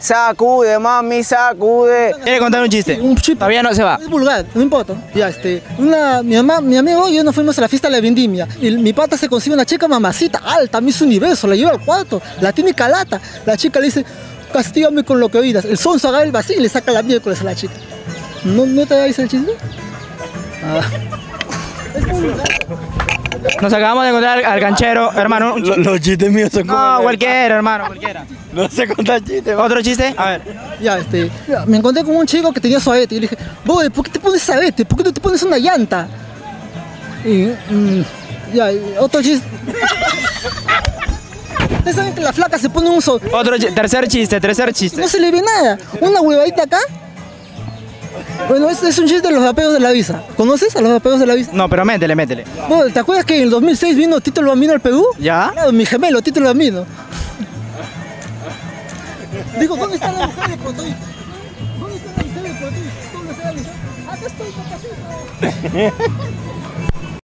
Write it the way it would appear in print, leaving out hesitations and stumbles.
Sacude, mami, sacude. ¿Quiere contar un chiste? Un chiste. Todavía no se va. Es vulgar, no importa. Ya, mi amigo y yo nos fuimos a la fiesta de la vendimia. Y mi pata se consigue una chica mamacita, alta, Miss Universo, la lleva al cuarto, la tiene calata. La chica le dice, castígame con lo que oídas. El sonso agarra el vacío y le saca la miércoles a la chica. ¿No te dais el chiste? Ah. Es muy vulgar. Nos acabamos de encontrar al canchero, hermano. Los chistes míos son como... No, cualquiera, hermano, cualquiera. No sé contar chistes. ¿Otro chiste? A ver. Ya, me encontré con un chico que tenía su arete y le dije, "Boy, ¿por qué te pones arete? ¿Por qué no te pones una llanta?" Y, otro chiste. Ustedes saben que la flaca se pone un sol. Tercer chiste. No se le ve nada. Una huevadita acá. Bueno, es un chiste de los raperos de la visa. ¿Conoces a los raperos de la visa? No, pero métele. Bueno, ¿te acuerdas que en el 2006 vino Tito el Bambino al Perú? ¿Ya? Claro, mi gemelo, Tito el Bambino. Digo, ¿dónde está la mujer de Potoy? ¿Dónde está la mujer de Potoy? ¿Dónde está la mujer? Acá estoy, papacito.